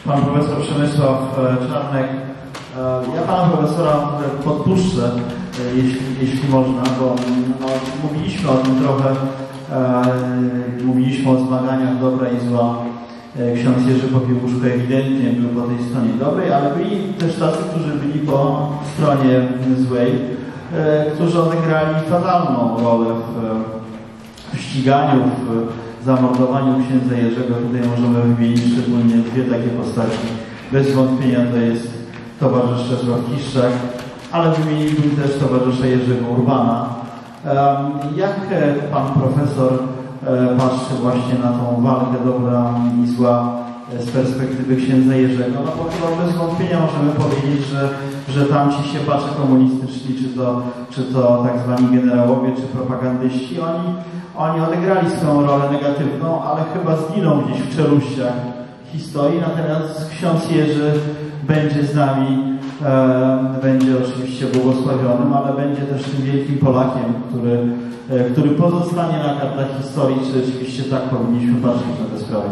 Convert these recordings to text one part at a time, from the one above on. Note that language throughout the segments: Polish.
pan profesor Przemysław Czarnek. Ja pana profesora podpuszczę, jeśli można, bo no, mówiliśmy o tym trochę, mówiliśmy o zmaganiach dobra i zła. Ksiądz Jerzy Popiełuszko ewidentnie był po tej stronie dobrej, ale byli też tacy, którzy byli po stronie złej, którzy odegrali fatalną rolę w ściganiu, w zamordowaniu księdza Jerzego. Tutaj możemy wymienić szczególnie dwie takie postaci. Bez wątpienia to jest towarzysz Czesław Kiszczak, ale wymieniłbym też towarzysza Jerzego Urbana. Jak pan profesor patrzy właśnie na tą walkę dobra i zła z perspektywy księdza Jerzego? No bo chyba bez wątpienia możemy powiedzieć, że tamci siepacze komunistyczni, czy to tak zwani generałowie, czy propagandyści, oni odegrali swoją rolę negatywną, ale chyba zginą gdzieś w czeluściach historii, natomiast ksiądz Jerzy będzie z nami, będzie oczywiście błogosławionym, ale będzie też tym wielkim Polakiem, który pozostanie na kartach historii, czy rzeczywiście tak powinniśmy patrzeć na tę sprawę.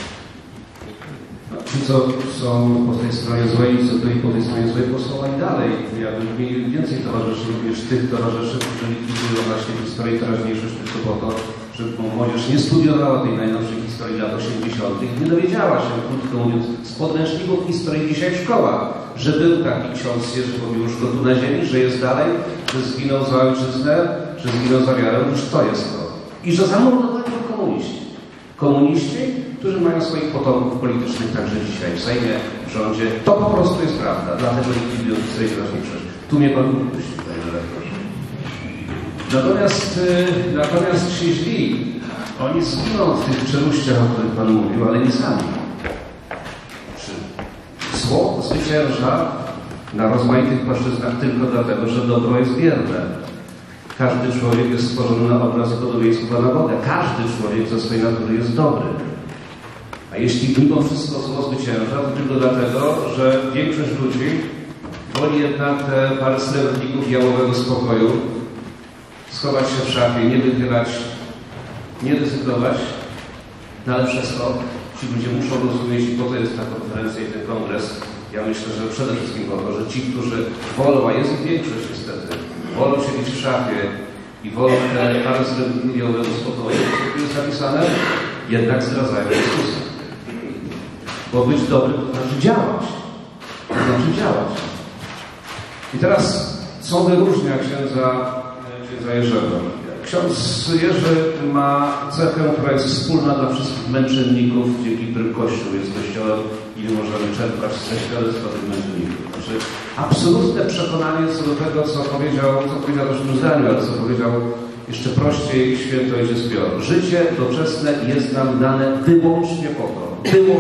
Ci, co są po tej stronie złej, co byli po tej stronie złej, posłali dalej. Ja bym mieli więcej towarzyszy, również tych towarzyszy, którzy likwidują właśnie historię i teraźniejszość tylko po to, żeby młodzież nie studiowała tej najnowszej historii lat 80. i nie dowiedziała się, krótko mówiąc, z podręczników historii dzisiaj w szkołach, że był taki ksiądz Jerzy Popiełuszko tu na ziemi, że jest dalej, że zginął za ojczyznę, że zginął za wiarę. Już to jest to. I że zamordowali go komuniści. Komuniści, którzy mają swoich potomków politycznych także dzisiaj w Sejmie, w rządzie. To po prostu jest prawda. Dlatego likwidują historię teraźniejszość. Tu mnie pan puści, panie redaktorze. Natomiast ci źli, oni zginą w tych czeluściach, o których pan mówił, ale nie sami. Zło zwycięża na rozmaitych płaszczyznach tylko dlatego, że dobro jest bierne. Każdy człowiek jest stworzony na obraz i podobieństwo Pana Boga. Każdy człowiek ze swojej natury jest dobry. A jeśli mimo wszystko zło zwycięża, to tylko dlatego, że większość ludzi woli jednak te parę srebrników jałowego spokoju, schować się w szafie, nie wychylać, nie ryzykować, no ale przez to ci ludzie muszą rozumieć, i po to jest ta konferencja i ten kongres. Ja myślę, że przede wszystkim po to, że ci, którzy wolą, a jest ich większość niestety, wolą siedzieć w szafie i wolą te parę srebrników jałowego spokoju, które jest napisane, jednak zdradzają Jezusa. Bo być dobrym to znaczy działać. To znaczy działać. I teraz co wyróżnia księdza Jerzego? Ksiądz Jerzy ma cechę, która jest wspólna dla wszystkich męczenników, dzięki którym Kościół jest Kościołem i my możemy czerpać ze świadectwa tych męczenników. Znaczy absolutne przekonanie co do tego, co powiedział w tym zdaniu, ale co powiedział jeszcze prościej święty ojciec Piotr. Życie doczesne jest nam dane wyłącznie po to,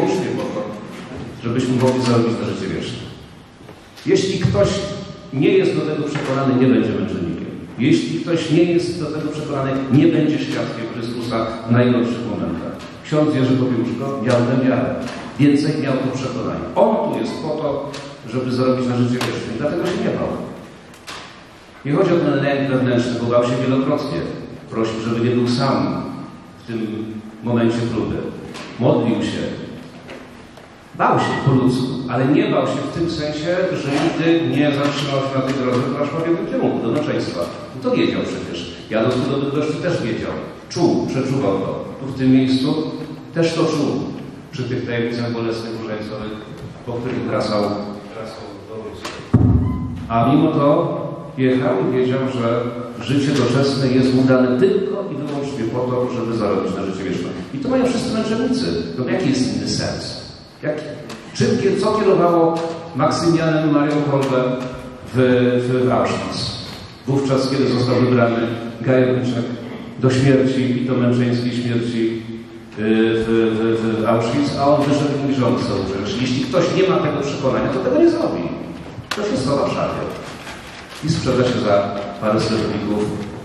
żebyśmy mogli zarobić na życie wieczne. Jeśli ktoś nie jest do tego przekonany, nie będzie męczennikiem. Jeśli ktoś nie jest do tego przekonany, nie będzie świadkiem Chrystusa w najgorszych momentach. Ksiądz Jerzy Popiełuszko miał tę wiarę. Więcej miał to przekonanie. On tu jest po to, żeby zarobić na życie wieczne. I dlatego się nie bał. Nie chodzi o ten lęk wewnętrzny, bo bał się wielokrotnie. Prosił, żeby nie był sam w tym momencie próby. Modlił się. Bał się po ludzku, ale nie bał się w tym sensie, że nigdy nie zatrzymał się na tej drodze aż po jednym kierunku do męczeństwa. I to wiedział przecież. Jadąc do Bydgoszczy też wiedział. Czuł, przeczuwał to. Tu w tym miejscu też to czuł. Przy tych tajemnicach bolesnych, różańcowych, po których wracał do wojska. A mimo to jechał i wiedział, że życie doczesne jest mu dane tylko i wyłącznie po to, żeby zarobić na życie wieczne. I to mają wszyscy męczennicy. No jaki jest inny sens? Co kierowało Maksymilianem Marią Kolbę w Auschwitz? Wówczas, kiedy został wybrany Gajowniczek do śmierci, i to męczeńskiej śmierci w Auschwitz, a on wyszedł i mówi, że on chce umrzeć. Jeśli ktoś nie ma tego przekonania, to tego nie zrobi. To się schowa w szafie i sprzeda się za parę srebrników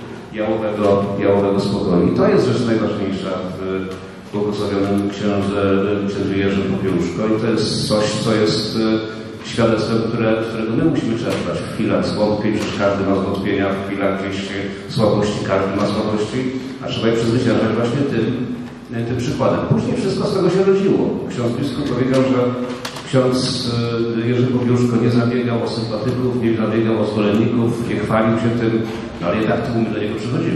jałowego spokoju. I to jest rzecz najważniejsza w błogosławionym księdzu Jerzym Popiełuszko. I to jest coś, co jest świadectwem, którego my musimy czerpać w chwilach zwątpień, przecież każdy ma zwątpienia, w chwilach gdzieś słabości, każdy ma słabości, a trzeba je przezwyciężać właśnie tym przykładem. Później wszystko z tego się rodziło. Ksiądz biskup powiedział, że ksiądz Jerzy Popiełuszko nie zabiegał o sympatyków, nie zabiegał o zwolenników, nie chwalił się tym, no ale jednak tłumy do niego przychodziły.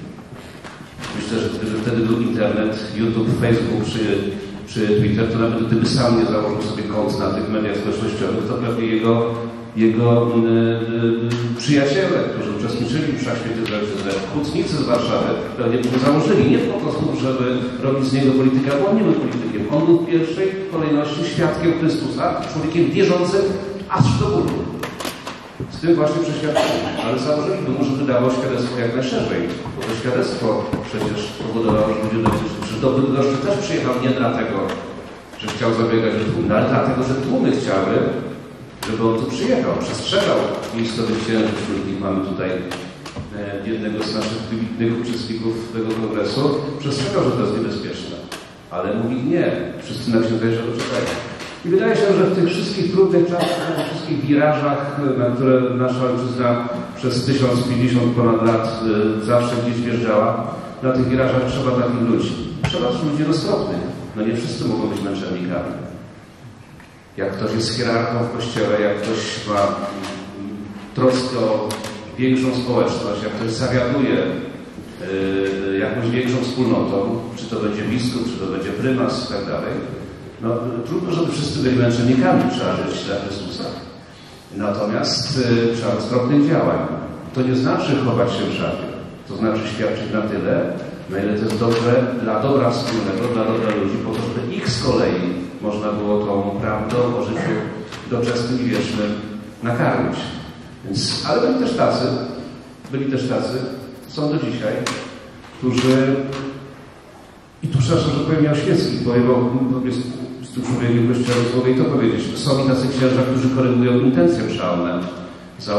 Myślę, że gdyby wtedy był internet, YouTube, Facebook czy Twitter, to nawet gdyby sam nie założył sobie kont na tych mediach społecznościowych, to pewnie jego przyjaciele, którzy uczestniczyli w mszach świętych za ojczyznę, hutnicy z Warszawy, pewnie by założyli nie po prostu, żeby robić z niego polityka, bo on nie był politykiem. On był w pierwszej kolejności świadkiem Chrystusa, człowiekiem wierzącym aż do góry. Z tym właśnie przeświadczeniem. Ale założyliby mu, że wydało świadectwo jak najszerzej, bo to świadectwo przecież powodowało, że ludzie do Bydgoszczy też przyjechał nie dlatego, że chciał zabiegać o tłumy, ale dlatego, że tłumy chciały, żeby on tu przyjechał, przestrzegał miejscowych księży, wśród nich mamy tutaj jednego z naszych wybitnych uczestników tego kongresu, przestrzegał, że to jest niebezpieczne. Ale mówi nie, wszyscy na księdza Jerzego czekają. I wydaje się, że w tych wszystkich trudnych czasach, w tych wszystkich wirażach, na które nasza ojczyzna przez 1050 ponad lat zawsze gdzieś wjeżdżała, na tych wirażach trzeba takich ludzi. Trzeba też ludzi roztropnych. No nie wszyscy mogą być męczennikami. Jak ktoś jest hierarchą w kościele, jak ktoś ma troskę o większą społeczność, jak ktoś zawiaduje jakąś większą wspólnotą, czy to będzie biskup, czy to będzie prymas i tak dalej, no trudno, żeby wszyscy byli męczennikami, trzeba żyć dla Chrystusa. Natomiast trzeba roztropnych działań. To nie znaczy chować się w szafie. To znaczy świadczyć na tyle, na ile to jest dobre dla dobra wspólnego, dla dobra ludzi, po to, żeby ich z kolei można było tą prawdą o życiu doczesnym i wiecznym nakarmić. Więc, ale byli też tacy, są do dzisiaj, którzy, i tu przepraszam, że powiem Jaświecki, bo z tym człowiekiem Kościoła mogę i to powiedzieć, są i tacy księża, którzy korygują intencje mszalne za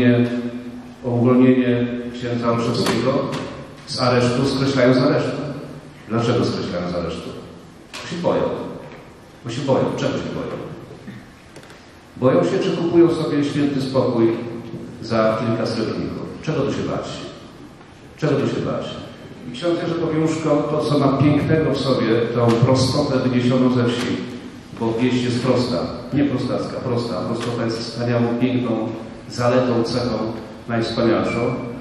uwolnienie księdza Olszewskiego z aresztu, skreślają z aresztu. Dlaczego skreślają z aresztu? Bo się boją. Czego się boją? Boją się, czy kupują sobie święty spokój za kilka srebrników. Czego tu się bać? I ksiądz Jerzy Popiełuszko, to co ma pięknego w sobie, tą prostotę wyniesioną ze wsi, bo wieś jest prosta, nie prostacka, prosta. Prostota jest wspaniałą, piękną zaletą, cechą najwspanialszą.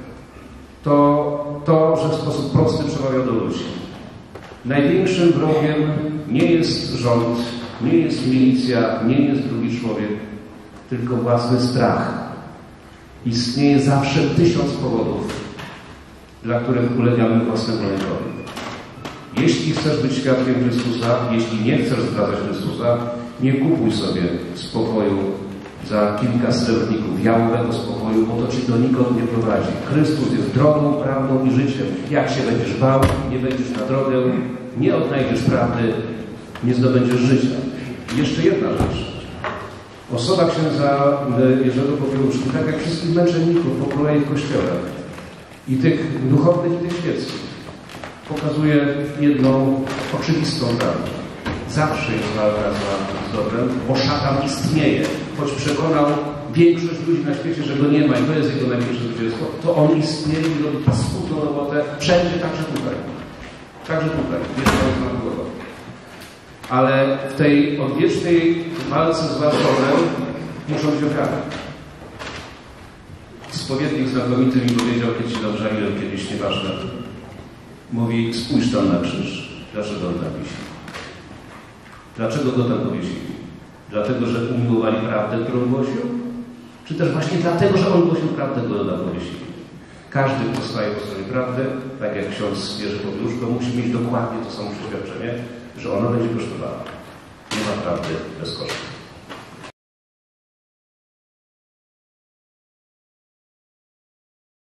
To, że w sposób prosty przemawia do ludzi. Największym wrogiem nie jest rząd, nie jest milicja, nie jest drugi człowiek, tylko własny strach. Istnieje zawsze 1000 powodów, dla których ulegamy własnemu lękowi. Jeśli chcesz być świadkiem Chrystusa, jeśli nie chcesz zdradzać Chrystusa, nie kupuj sobie spokoju za kilka srebrników, jałowego spokoju, bo to ci donikąd nie prowadzi. Chrystus jest drogą, prawdą i życiem. Jak się będziesz bał, nie będziesz na drogę, nie odnajdziesz prawdy, nie zdobędziesz życia. I jeszcze jedna rzecz. Osoba księdza Jerzego Popiełuszki, tak jak wszystkich męczenników po kolei w Kościele, i tych duchownych, i tych świeckich, pokazuje jedną oczywistą prawdę. Zawsze jest walka z dobrem, bo szatan istnieje. Choć przekonał większość ludzi na świecie, że go nie ma i to jest jego największe zwycięstwo, to on istnieje i robi paskudną robotę wszędzie, także tutaj. Jest na głowę. Ale w tej odwiecznej walce z Warszawą muszą być ofiary. Spowiednik znakomity mi powiedział, kiedy się nawrzaliłem kiedyś, nieważne. Mówi, spójrz tam na krzyż. Dlaczego on tam wisi? Dlaczego go tam powiesili? Dlatego, że umiłowali prawdę, którą głosił? Czy też właśnie dlatego, że on głosił prawdę, go tam powiesili? Każdy, kto staje po stronie prawdy, tak jak ksiądz Jerzy Popiełuszko, musi mieć dokładnie to samo przeświadczenie, że ona będzie kosztowała. Nie ma prawdy bez kosztów.